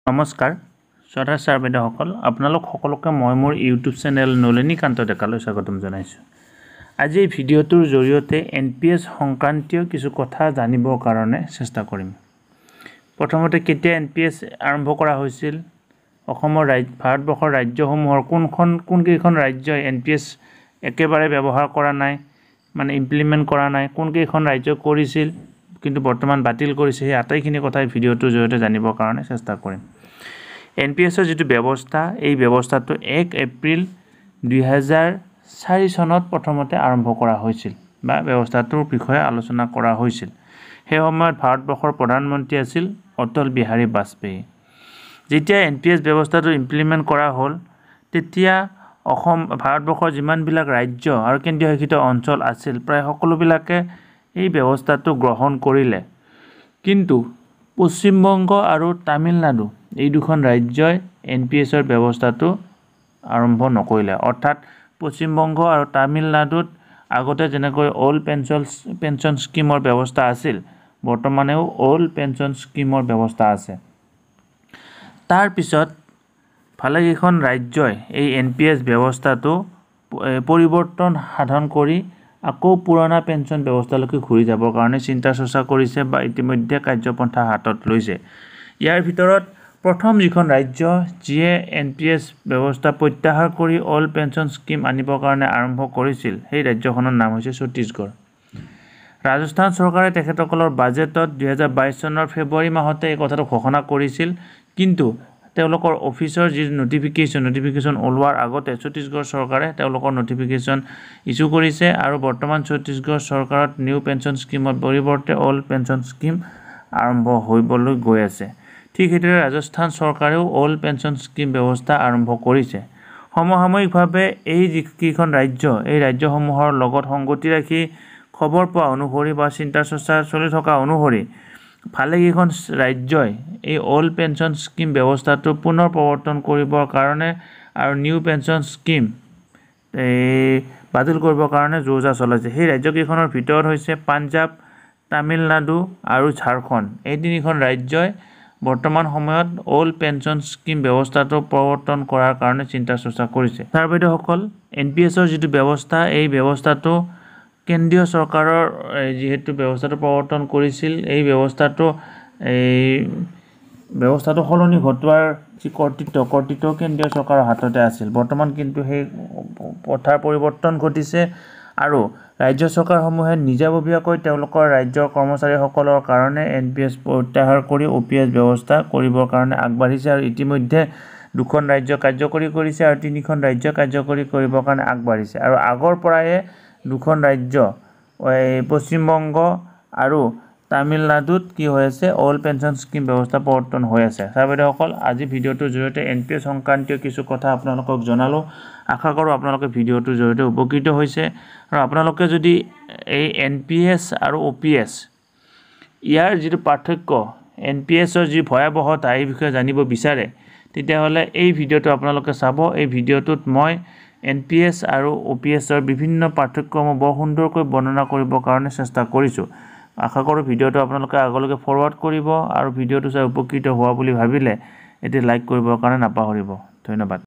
নমস্কাৰ শ্ৰদ্ধা ছাৰ বাইদেউসকল আপোনালোক সকলোকে মই মোৰ ইউটিউব চেনেল নলিনীকান্ত ডেকালৈ স্বাগতম জনাইছোঁ। আজি এই ভিডিঅ'টোৰ জৰিয়তে NPS সংক্ৰান্তীয় কিছু কথা জানিবৰ কাৰণে চেষ্টা কৰিম। প্ৰথমতে কেতিয়া NPS আৰম্ভ কৰা হৈছিল, অসমৰ ভাৰতবৰ্ষৰ ৰাজ্যসমূহৰ কোনকেইখন ৰাজ্যই NPS একেবাৰে ব্যৱহাৰ কৰা নাই, মানে ইমপ্লিমেণ্ট কৰা নাই, কোনকেইখন ৰাজ্য কৰিছিল কিন্তু বৰ্তমান বাতিল কৰিছে, সেই আটাইখিনি কথা এই ভিডিঅ'টোৰ জৰিয়তে জানিবৰ কাৰণে চেষ্টা কৰিম। NPSৰ যিটো ব্যৱস্থা, এই ব্যৱস্থাটো 1 এপ্ৰিল 2004 চনত প্ৰথমতে আৰম্ভ কৰা হৈছিল বা ব্যৱস্থাটোৰ বিষয়ে আলোচনা কৰা হৈছিল। সেই সময়ত ভাৰতবৰ্ষৰ প্ৰধানমন্ত্ৰী আছিল অটল বিহাৰী বাজপেয়ী। যেতিয়া NPS ব্যৱস্থাটো ইমপ্লিমেণ্ট কৰা হ'ল, তেতিয়া ভাৰতবৰ্ষৰ যিমানবিলাক ৰাজ্য আৰু কেন্দ্ৰীয় শাসিত অঞ্চল আছিল প্ৰায় সকলোবিলাকে এই ব্যৱস্থাটো গ্ৰহণ কৰিলে। কিন্তু পশ্চিমবংগ আৰু তামিলনাডু এই দুখন ৰাজ্যই NPSৰ ব্যৱস্থাটো আৰম্ভ নকৰিলে। অৰ্থাৎ পশ্চিমবংগ আৰু তামিলনাডুত আগতে যেনেকৈ অল্ড পেঞ্চন স্কিমৰ ব্যৱস্থা আছিল, বৰ্তমানেও অল্ড পেঞ্চন স্কিমৰ ব্যৱস্থা আছে। তাৰপিছত ভালেকেইখন ৰাজ্যই এই NPS ব্যৱস্থাটো পৰিৱৰ্তন সাধন কৰি আকৌ পুৰণা পেঞ্চন ব্যৱস্থালৈকে ঘূৰি যাবৰ কাৰণে চিন্তা চৰ্চা কৰিছে বা ইতিমধ্যে কাৰ্যপন্থা হাতত লৈছে। ইয়াৰ ভিতৰত প্ৰথম যিখন ৰাজ্য যিয়ে NPS ব্যৱস্থা প্ৰত্যাহাৰ কৰি অল্ড পেঞ্চন স্কিম আনিবৰ কাৰণে আৰম্ভ কৰিছিল, সেই ৰাজ্যখনৰ নাম হৈছে ছত্তীশগড়। ৰাজস্থান চৰকাৰে তেখেতসকলৰ বাজেটত 2022 চনৰ ফেব্ৰুৱাৰী মাহতে এই কথাটো ঘোষণা কৰিছিল, কিন্তু তেওঁলোকৰ অফিচৰ যি নটিফিকেশ্যন ওলোৱাৰ আগতে ছত্তীশগড় চৰকাৰে তেওঁলোকৰ নটিফিকেশ্যন ইছ্যু কৰিছে আৰু বৰ্তমান ছত্তীশগড় চৰকাৰত নিউ পেঞ্চন স্কিমৰ পৰিৱৰ্তে অল্ড পেঞ্চন স্কিম আৰম্ভ হ'বলৈ গৈ আছে। ঠিক সেইদৰে ৰাজস্থান চৰকাৰেও অল্ড পেঞ্চন স্কিম ব্যৱস্থা আৰম্ভ কৰিছে। সমসাময়িকভাৱে এই যিকেইখন ৰাজ্য, এই ৰাজ্যসমূহৰ লগত সংগতি ৰাখি খবৰ পোৱা অনুসৰি বা চিন্তা চৰ্চা চলি থকা অনুসৰি ভালেকেইখন ৰাজ্যই এই অল্ড পেঞ্চন স্কিম ব্যৱস্থাটো পুনৰ প্ৰৱৰ্তন কৰিবৰ কাৰণে আৰু নিউ পেঞ্চন স্কিম বাতিল কৰিবৰ কাৰণে যোজা চলাইছে। সেই ৰাজ্যকেইখনৰ ভিতৰত হৈছে পাঞ্জাৱ, তামিলনাডু আৰু ঝাৰখণ্ড। এই তিনিখন ৰাজ্যই বৰ্তমান সময়ত অল্ড পেঞ্চন স্কিম ব্যৱস্থাটো প্ৰৱৰ্তন কৰাৰ কাৰণে চিন্তা চৰ্চা কৰিছে। ছাৰ বাইদেউসকল, NPSৰ যিটো ব্যৱস্থা, এই ব্যৱস্থাটো কেন্দ্ৰীয় চৰকাৰৰ যিহেতু ব্যৱস্থাটো প্ৰৱৰ্তন কৰিছিল, এই ব্যৱস্থাটো সলনি ঘটোৱাৰ যি কৰ্তৃত্ব কেন্দ্ৰীয় চৰকাৰৰ হাততে আছিল। বৰ্তমান কিন্তু সেই পথাৰ পৰিৱৰ্তন ঘটিছে আৰু ৰাজ্য চৰকাৰসমূহে নিজাববীয়াকৈ তেওঁলোকৰ ৰাজ্যৰ কৰ্মচাৰীসকলৰ কাৰণে NPS প্ৰত্যাহাৰ কৰি OPS ব্যৱস্থা কৰিবৰ কাৰণে আগবাঢ়িছে আৰু ইতিমধ্যে 2খন ৰাজ্য কাৰ্যকৰী কৰিছে আৰু 3খন ৰাজ্য কাৰ্যকৰী কৰিবৰ কাৰণে আগবাঢ়িছে। আৰু আগৰ পৰাই 2খন ৰাজ্য পশ্চিমবংগ আৰু তামিলনাডুত কি হৈ আছে, অল্ড পেঞ্চন স্কিম ব্যৱস্থা প্ৰৱৰ্তন হৈ আছে। ছাৰ বাইদেউসকল, আজি ভিডিঅ'টোৰ জৰিয়তে NPS সংক্ৰান্তীয় কিছু কথা আপোনালোকক জনালোঁ। আশা কৰোঁ আপোনালোকে ভিডিঅ'টোৰ জৰিয়তে উপকৃত হৈছে। আৰু আপোনালোকে যদি এই NPS আৰু OPS ইয়াৰ যিটো পাৰ্থক্য, NPSৰ যি ভয়াৱহতা এই বিষয়ে জানিব বিচাৰে, তেতিয়াহ'লে এই ভিডিঅ'টো আপোনালোকে চাব। এই ভিডিঅ'টোত মই NPS আৰু OPSৰ বিভিন্ন পাৰ্থক্যসমূহ বৰ সুন্দৰকৈ বৰ্ণনা কৰিবৰ কাৰণে চেষ্টা কৰিছোঁ। আশা কৰোঁ ভিডিঅ'টো আপোনালোকে আগলৈকে ফৰৱাৰ্ড কৰিব আৰু ভিডিঅ'টো চাই উপকৃত হোৱা বুলি ভাবিলে এটি লাইক কৰিবৰ কাৰণে নাপাহৰিব। ধন্যবাদ।